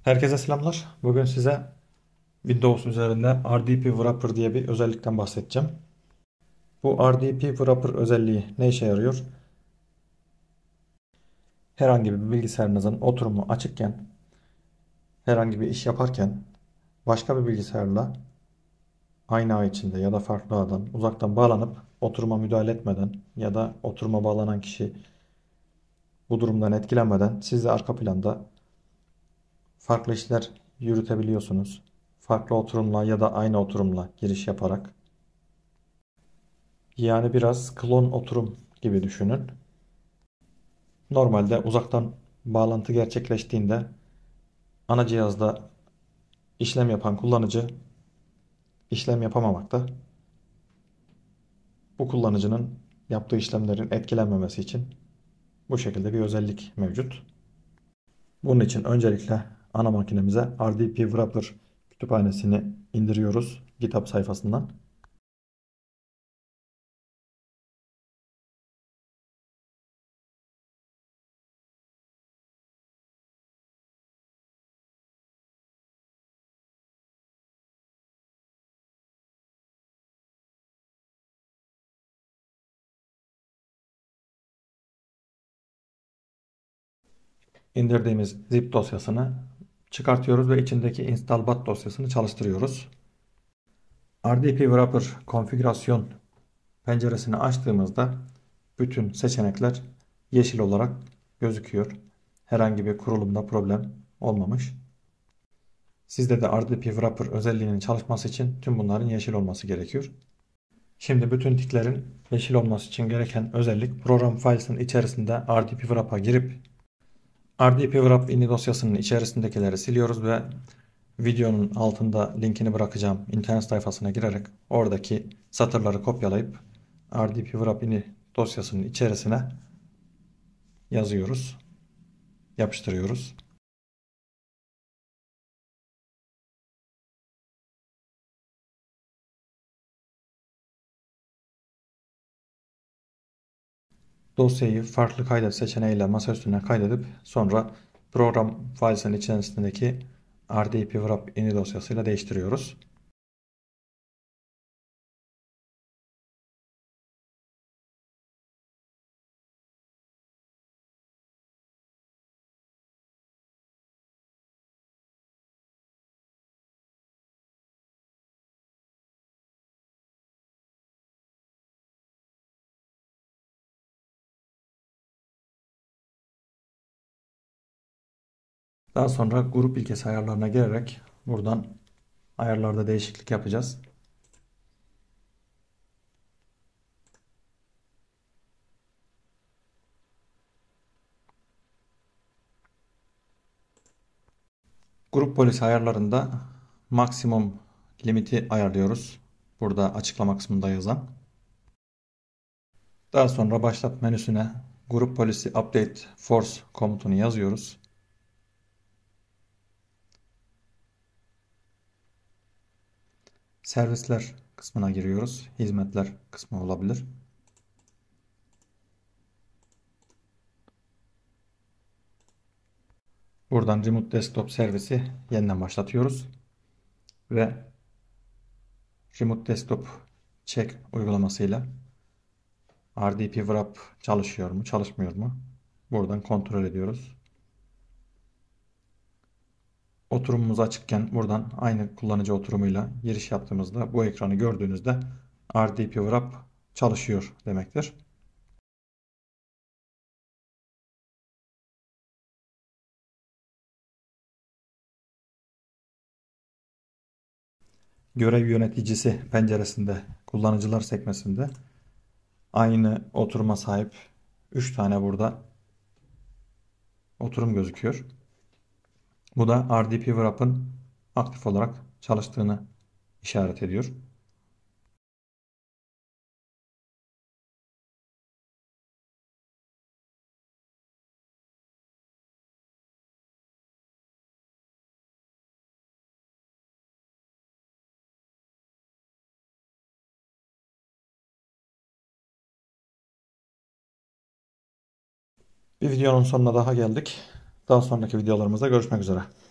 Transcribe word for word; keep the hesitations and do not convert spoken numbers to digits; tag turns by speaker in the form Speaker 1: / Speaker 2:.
Speaker 1: Herkese selamlar. Bugün size Windows üzerinde R D P Wrapper diye bir özellikten bahsedeceğim. Bu R D P Wrapper özelliği ne işe yarıyor? Herhangi bir bilgisayarınızın oturumu açıkken, herhangi bir iş yaparken başka bir bilgisayarla aynı ağ içinde ya da farklı ağdan uzaktan bağlanıp oturuma müdahale etmeden ya da oturuma bağlanan kişi bu durumdan etkilenmeden siz de arka planda farklı işler yürütebiliyorsunuz. Farklı oturumla ya da aynı oturumla giriş yaparak. Yani biraz klon oturum gibi düşünün. Normalde uzaktan bağlantı gerçekleştiğinde ana cihazda işlem yapan kullanıcı işlem yapamamakta. Bu kullanıcının yaptığı işlemlerin etkilenmemesi için bu şekilde bir özellik mevcut. Bunun için öncelikle ana makinemize R D P Wrapper kütüphanesini indiriyoruz GitHub sayfasından. İndirdiğimiz zip dosyasını çıkartıyoruz ve içindeki install bat dosyasını çalıştırıyoruz. R D P Wrapper konfigürasyon penceresini açtığımızda bütün seçenekler yeşil olarak gözüküyor. Herhangi bir kurulumda problem olmamış. Sizde de R D P Wrapper özelliğinin çalışması için tüm bunların yeşil olması gerekiyor. Şimdi bütün tiklerin yeşil olması için gereken özellik program files'ın içerisinde R D P Wrap'a girip R D P Wrap ini dosyasının içerisindekileri siliyoruz ve videonun altında linkini bırakacağım internet sayfasına girerek oradaki satırları kopyalayıp R D P Wrap ini dosyasının içerisine yazıyoruz, yapıştırıyoruz. Dosyayı farklı kaydet seçeneğiyle masa üstüne kaydedip sonra program files'ın içerisindeki R D P Wrap ini dosyasıyla değiştiriyoruz. Daha sonra grup ilkesi ayarlarına girerek buradan ayarlarda değişiklik yapacağız. Grup polisi ayarlarında maksimum limiti ayarlıyoruz. Burada açıklama kısmında yazan. Daha sonra başlat menüsüne grup polisi update force komutunu yazıyoruz. Servisler kısmına giriyoruz. Hizmetler kısmı olabilir. Buradan Remote Desktop servisi yeniden başlatıyoruz. Ve Remote Desktop Check uygulamasıyla R D P Wrap çalışıyor mu, çalışmıyor mu? Buradan kontrol ediyoruz. Oturumumuz açıkken buradan aynı kullanıcı oturumuyla giriş yaptığımızda bu ekranı gördüğünüzde R D P Wrap çalışıyor demektir. Görev yöneticisi penceresinde kullanıcılar sekmesinde aynı oturuma sahip üç tane burada oturum gözüküyor. Bu da R D P Wrap'ın aktif olarak çalıştığını işaret ediyor. Bir videonun sonuna daha geldik. Daha sonraki videolarımızda görüşmek üzere.